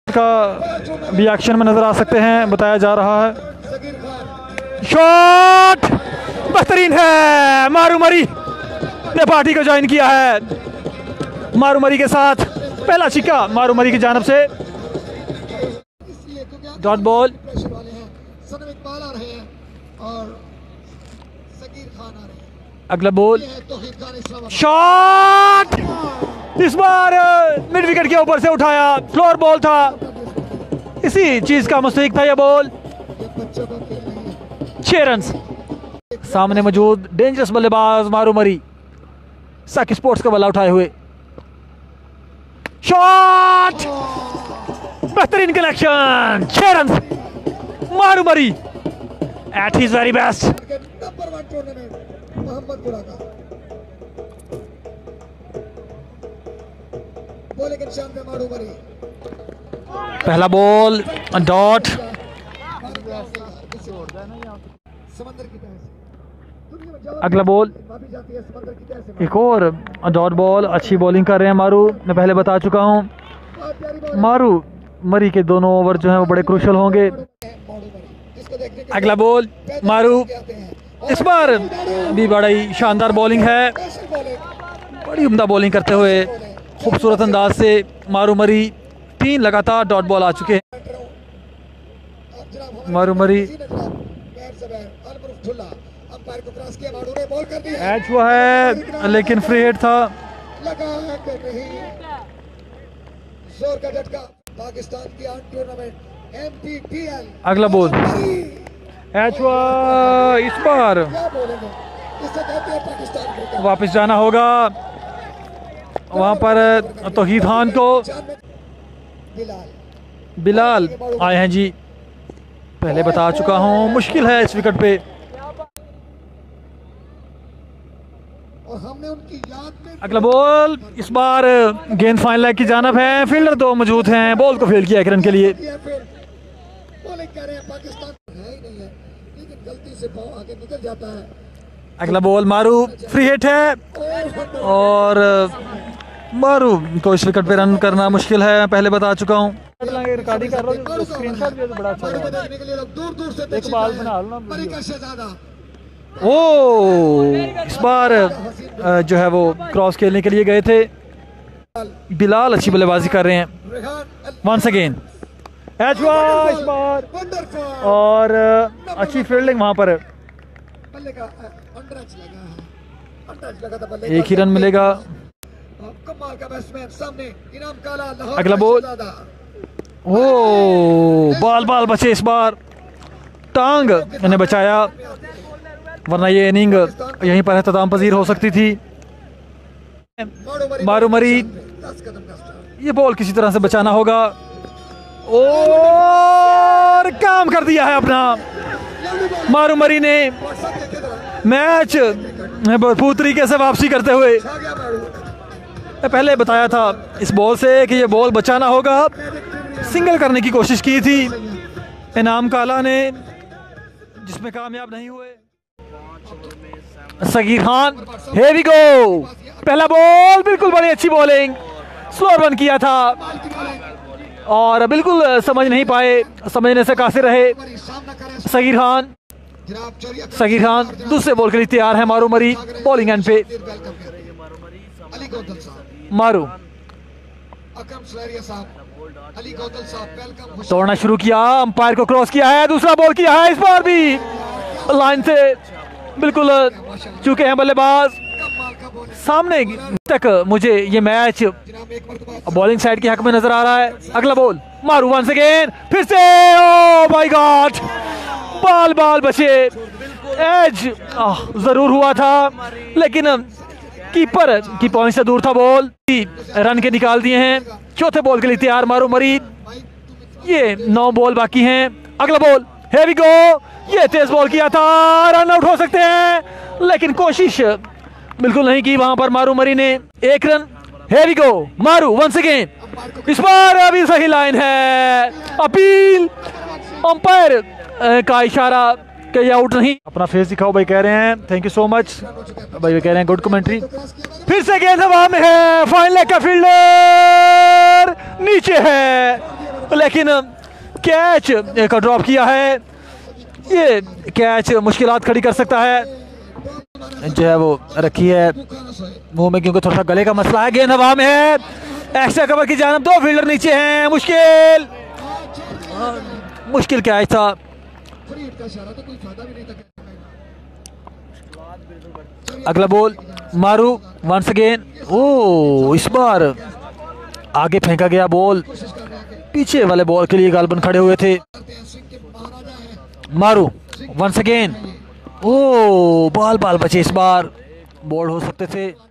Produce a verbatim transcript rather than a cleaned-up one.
का भी एक्शन में नजर आ सकते हैं, बताया जा रहा है। शॉट बेहतरीन है, मारूमरी ने पार्टी को ज्वाइन किया है। मारूमरी के साथ पहला छिक्का मारूमरी की जानिब से। डॉट बॉल, अगला बॉल, शॉट इस बार मिड विकेट के ऊपर से उठाया, फ्लोर बॉल था, इसी चीज का मुस्तहिक था यह बॉल। छह रन। सामने मौजूद डेंजरस बल्लेबाज मारूमरी, साकी स्पोर्ट्स का बल्ला उठाए हुए। शॉट बेहतरीन कलेक्शन, छह रन मारूमरी एट हिज वेरी बेस्ट। पहला बॉल डॉट, अगला बॉल, एक और डॉट बॉल। अच्छी बॉलिंग कर रहे हैं मारू, मैं पहले बता चुका हूं। मारू मरी के दोनों ओवर जो हैं वो बड़े क्रूशल होंगे। अगला बॉल, मारू इस बार भी बड़ी शानदार बॉलिंग है, बड़ी उम्दा बॉलिंग करते हुए खूबसूरत अंदाज से मारूमरी। तीन लगातार डॉट बॉल आ चुके हैं मारूमरी। एच हुआ है लेकिन फ्री हिट था। अगला बॉल, एच हुआ, इस बार वापस जाना होगा वहां पर तौहीद खान को। बिलाल आए हैं जी, पहले बता चुका हूं मुश्किल है इस विकेट पे। अगला बॉल, इस बार गेंद फाइन लेग की जानिब है, फील्डर दो मौजूद हैं, बॉल को फेल किया एक रन के लिए। अगला बॉल, मारू फ्री हिट है और मारू को इस विकेट पे रन करना मुश्किल है, पहले बता चुका हूँ। रिकॉर्डिंग कर रहा हूँ, स्क्रीनशॉट भी बड़ा अच्छा है। एक बाल बना लो ना। ओ इस बार जो है वो क्रॉस खेलने के लिए गए थे। बिलाल अच्छी बल्लेबाजी कर रहे हैं। वंस अगेन एच हुआ इस बार और अच्छी फील्डिंग वहां पर। एक ही रन मिलेगा। अगला बॉल, ओ बाल बाल बचे इस बार, टांग ने बचाया वरना ये इनिंग यहीं पर इख्तिताम पजीर हो सकती थी। मारूमरी, ये बॉल किसी तरह से बचाना होगा और काम कर दिया है अपना मारूमरी ने। मैच भरपूर तरीके से वापसी करते हुए, मैं पहले बताया था इस बॉल से कि ये बॉल बचाना होगा। सिंगल करने की कोशिश की थी इनाम काला ने, जिसमें कामयाब नहीं हुए। Sagheer Khan, here we go, पहला बॉल, बिल्कुल बड़ी अच्छी बॉलिंग, स्लो रन किया था और बिल्कुल समझ नहीं पाए, समझने से कासिर रहे सगीर खान। सगीर खान दूसरे बॉल के लिए तैयार है मारूमरी, बॉलिंग एंड पे। मारू दौड़ना शुरू किया, अंपायर को क्रॉस किया है, दूसरा बॉल किया है, इस बार भी लाइन से बिल्कुल चुके हैं बल्लेबाज। सामने तक मुझे ये मैच बॉलिंग साइड के हक में नजर आ रहा है। अगला बॉल, मारू वंस अगेन, फिर से, ओ माय गॉड, बाल बाल बचे। एज जरूर हुआ था लेकिन कीपर की पॉइंट से दूर था बॉल। रन के निकाल दिए हैं। चौथे बॉल के लिए तैयार मारूमरी, ये नौ बॉल बाकी हैं। अगला बॉल, here we go, ये तेज बॉल किया था, रन आउट हो सकते हैं लेकिन कोशिश बिल्कुल नहीं की वहां पर मारूमरी ने। एक रन, here we go, मारू वंस अगेन, इस बार अभी सही लाइन है। अपील, अंपायर का इशारा कि ये आउट नहीं। अपना फेस दिखाओ भाई, कह रहे हैं थैंक यू सो मच भाई, कह रहे हैं गुड कमेंट्री। फिर से गेंद हवा में है, फाइन लेग का फील्डर नीचे है, लेकिन कैच का ड्रॉप किया है। ये कैच मुश्किलात खड़ी कर सकता है, जो है वो रखी है मुंह में, क्योंकि थोड़ा सा गले का मसला है। गेंद हवा में है, एक्स्ट्रा कवर की जानब, दो फील्डर नीचे हैं। मुश्किल मुश्किल कैच था। अगला बॉल मारू वंस अगेन। ओ इस बार आगे फेंका गया बॉल, पीछे वाले बॉल के लिए गालबन खड़े हुए थे। मारू वंस अगेन। ओ बाल बाल बचे, इस बार बॉल हो सकते थे।